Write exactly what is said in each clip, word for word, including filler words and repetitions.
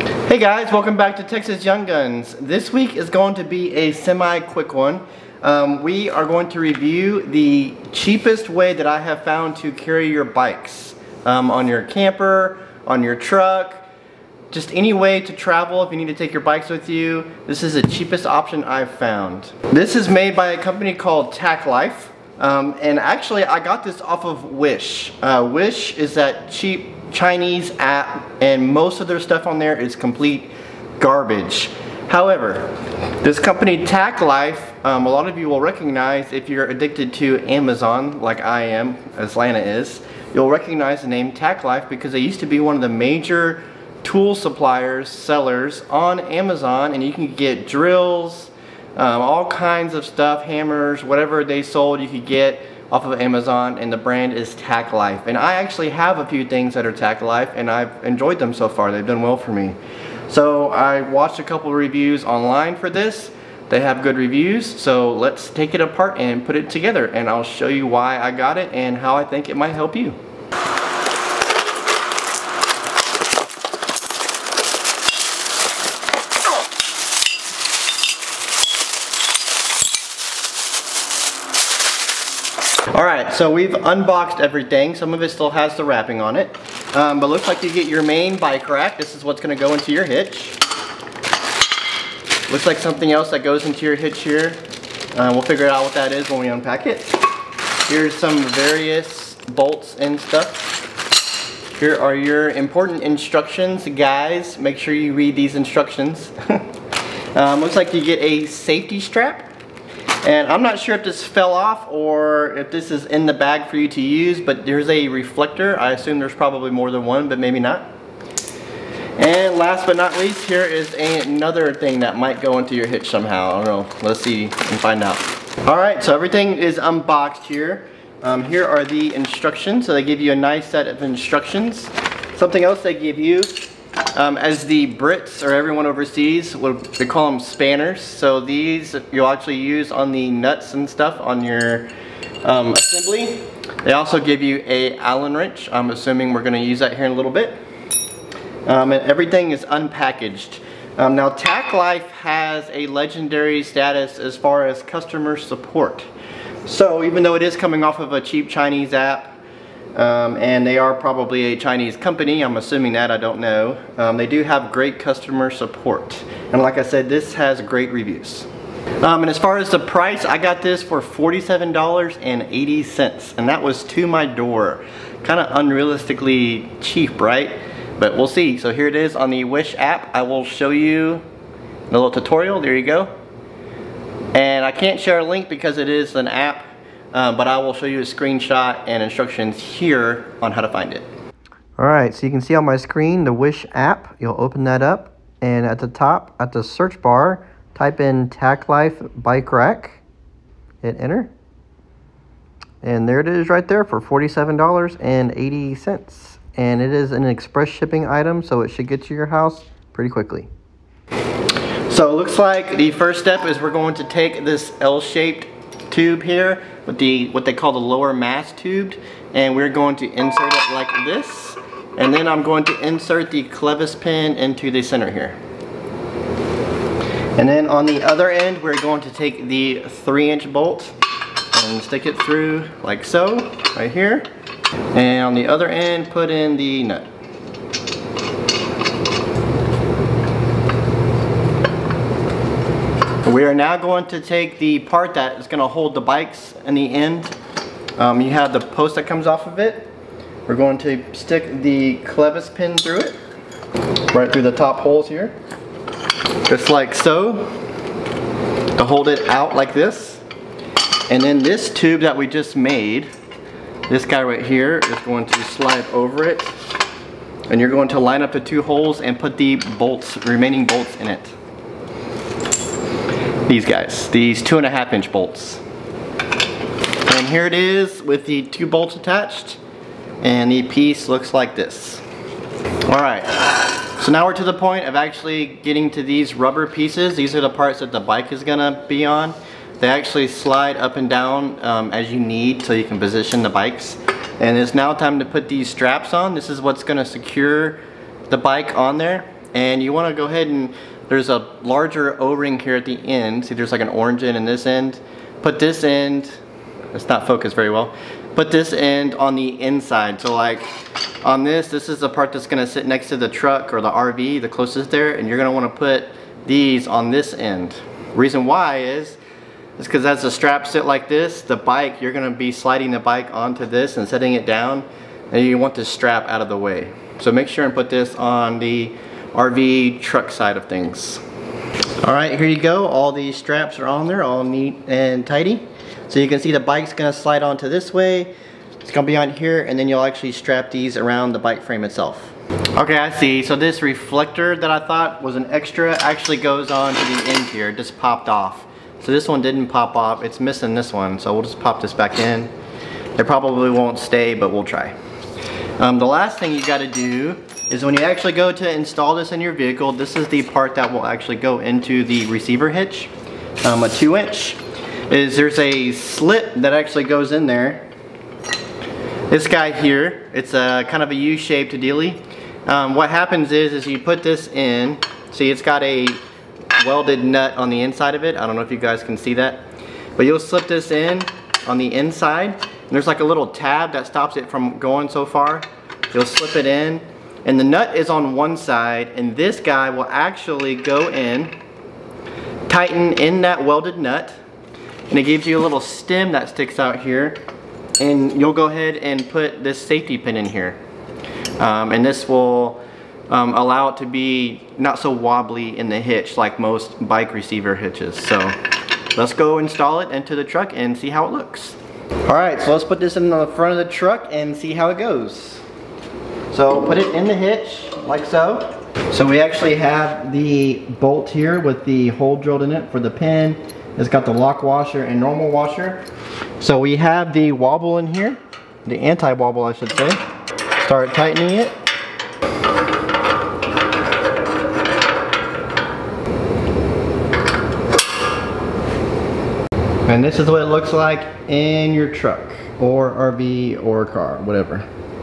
Hey guys, welcome back to Texas Young Guns. This week is going to be a semi-quick one. Um, we are going to review the cheapest way that I have found to carry your bikes um, on your camper, on your truck, just any way to travel if you need to take your bikes with you. This is the cheapest option I've found. This is made by a company called TACKLIFE, um, and actually I got this off of Wish. Uh, Wish is that cheap Chinese app, and most of their stuff on there is complete garbage. However, this company TACKLIFE, um, a lot of you will recognize if you're addicted to Amazon like I am, as Lana is. You'll recognize the name TACKLIFE because they used to be one of the major tool suppliers, sellers on Amazon, and you can get drills, um, all kinds of stuff, hammers, whatever they sold you could get off of Amazon, and the brand is TACKLIFE. And I actually have a few things that are TACKLIFE, and I've enjoyed them so far. They've done well for me. So I watched a couple of reviews online for this. They have good reviews, so let's take it apart and put it together, and I'll show you why I got it and how I think it might help you. Alright, so we've unboxed everything. Some of it still has the wrapping on it. Um, but looks like you get your main bike rack. This is what's going to go into your hitch. Looks like something else that goes into your hitch here. Uh, we'll figure out what that is when we unpack it. Here's some various bolts and stuff. Here are your important instructions, guys. Make sure you read these instructions. um, looks like you get a safety strap. And I'm not sure if this fell off or if this is in the bag for you to use, but there's a reflector. I assume there's probably more than one, but maybe not. And last but not least, here is a, another thing that might go into your hitch somehow. I don't know. Let's see and find out. Alright, so everything is unboxed here. Um, here are the instructions. So they give you a nice set of instructions. Something else they give you, Um, as the Brits or everyone overseas, what they call them spanners. So these you'll actually use on the nuts and stuff on your um, assembly. They also give you a Allen wrench. I'm assuming we're going to use that here in a little bit. Um, and everything is unpackaged. Um, now TACKLIFE has a legendary status as far as customer support. So even though it is coming off of a cheap Chinese app, Um, and they are probably a Chinese company, I'm assuming that, I don't know. Um, they do have great customer support. And like I said, this has great reviews. Um, and as far as the price, I got this for forty-seven dollars and eighty cents. And that was to my door. Kind of unrealistically cheap, right? But we'll see. So here it is on the Wish app. I will show you a little tutorial. There you go. And I can't share a link because it is an app. Uh, but I will show you a screenshot and instructions here on how to find it. Alright, so you can see on my screen the Wish app. You'll open that up, and at the top, at the search bar, type in TACKLIFE Bike Rack. Hit enter. And there it is right there for forty-seven dollars and eighty cents. And it is an express shipping item, so it should get to your house pretty quickly. So it looks like the first step is we're going to take this L-shaped tube here with the what they call the lower mass tube, and we're going to insert it like this, and then I'm going to insert the clevis pin into the center here, and then on the other end we're going to take the three inch bolt and stick it through like so right here, and on the other end put in the nut. We are now going to take the part that is going to hold the bikes in the end. Um, you have the post that comes off of it. We're going to stick the clevis pin through it, right through the top holes here, just like so, to hold it out like this. And then this tube that we just made, this guy right here, is going to slide over it, and you're going to line up the two holes and put the bolts, remaining bolts in it. These guys, these two and a half inch bolts. And here it is with the two bolts attached, and the piece looks like this. Alright, so now we're to the point of actually getting to these rubber pieces. These are the parts that the bike is gonna be on. They actually slide up and down um, as you need so you can position the bikes. And it's now time to put these straps on. This is what's gonna secure the bike on there. and you want to go ahead and, there's a larger O-ring here at the end. See, there's like an orange end in this end. Put this end, it's not focused very well. Put this end on the inside. So like on this, this is the part that's gonna sit next to the truck or the R V, the closest there, and you're gonna wanna put these on this end. Reason why is, is because as the straps sit like this, the bike, you're gonna be sliding the bike onto this and setting it down, and you want this strap out of the way. So make sure and put this on the R V truck side of things. All right, here you go. All these straps are on there, all neat and tidy. So you can see the bike's gonna slide onto this way. It's gonna be on here, and then you'll actually strap these around the bike frame itself. Okay, I see. So this reflector that I thought was an extra actually goes on to the end here. It just popped off. So this one didn't pop off. It's missing this one. So we'll just pop this back in. It probably won't stay, but we'll try. Um, the last thing you gotta do is when you actually go to install this in your vehicle, this is the part that will actually go into the receiver hitch, um, a two inch. Is there's a slit that actually goes in there. This guy here, it's a kind of a U-shaped dealie. Um, what happens is, is you put this in, see it's got a welded nut on the inside of it. I don't know if you guys can see that, but you'll slip this in on the inside, and there's like a little tab that stops it from going so far. You'll slip it in, and the nut is on one side, and this guy will actually go in, tighten in that welded nut, and it gives you a little stem that sticks out here, and you'll go ahead and put this safety pin in here. Um, and this will um, allow it to be not so wobbly in the hitch like most bike receiver hitches. So let's go install it into the truck and see how it looks. Alright, so let's put this in the front of the truck and see how it goes. So put it in the hitch, like so. So we actually have the bolt here with the hole drilled in it for the pin. It's got the lock washer and normal washer. So we have the wobble in here, the anti-wobble I should say. Start tightening it. And this is what it looks like in your truck or R V or car, whatever.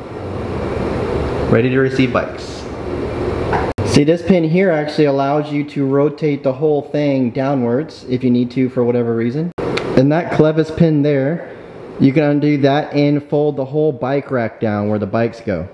Ready to receive bikes. See, this pin here actually allows you to rotate the whole thing downwards if you need to for whatever reason. And that clevis pin there, you can undo that and fold the whole bike rack down where the bikes go.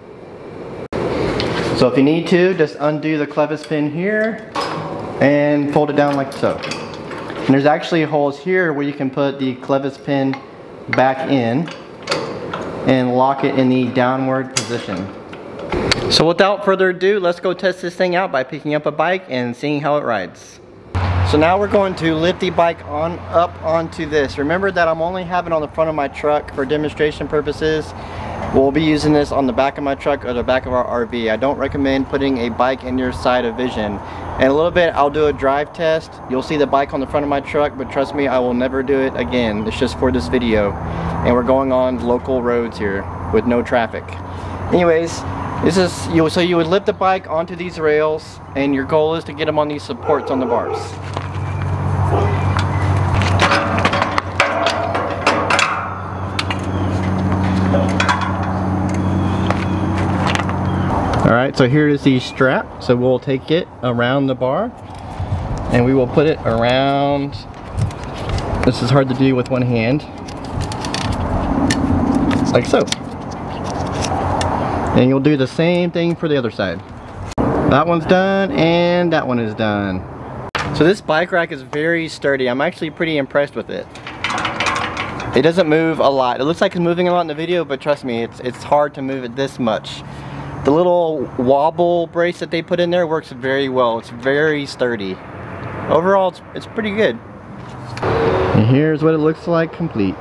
So if you need to, just undo the clevis pin here and fold it down like so. And there's actually holes here where you can put the clevis pin back in and lock it in the downward position. So without further ado, let's go test this thing out by picking up a bike and seeing how it rides. So now we're going to lift the bike on up onto this. Remember that I'm only having it on the front of my truck for demonstration purposes. We'll be using this on the back of my truck or the back of our R V. I don't recommend putting a bike in your side of vision. In a little bit, I'll do a drive test. You'll see the bike on the front of my truck, but trust me, I will never do it again. It's just for this video. And we're going on local roads here with no traffic. Anyways, this is, you, so you would lift the bike onto these rails, and your goal is to get them on these supports on the bars. Alright, so here is the strap. So we'll take it around the bar, and we will put it around, this is hard to do with one hand, like so. And you'll do the same thing for the other side. That one's done, and that one is done. So this bike rack is very sturdy. I'm actually pretty impressed with it. It doesn't move a lot. It looks like it's moving a lot in the video, but trust me, it's, it's hard to move it this much. The little wobble brace that they put in there works very well. It's very sturdy. Overall, it's, it's pretty good. And here's what it looks like complete.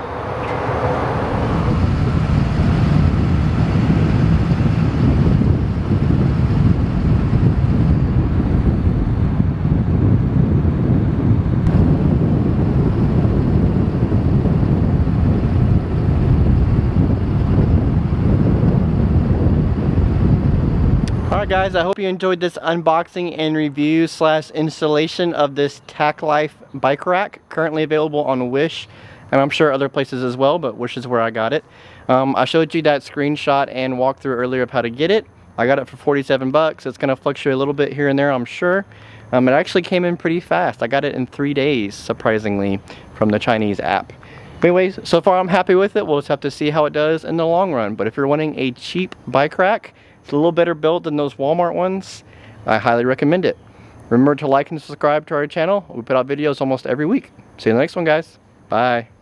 Alright guys, I hope you enjoyed this unboxing and review slash installation of this TACKLIFE bike rack. Currently available on Wish, and I'm sure other places as well, but Wish is where I got it. Um, I showed you that screenshot and walkthrough earlier of how to get it. I got it for forty-seven bucks. It's gonna fluctuate a little bit here and there, I'm sure. Um, it actually came in pretty fast. I got it in three days, surprisingly, from the Chinese app. But anyways, so far I'm happy with it. We'll just have to see how it does in the long run. But if you're wanting a cheap bike rack, it's a little better built than those Walmart ones, I highly recommend it. Remember to like and subscribe to our channel. We put out videos almost every week. See you in the next one, guys. Bye.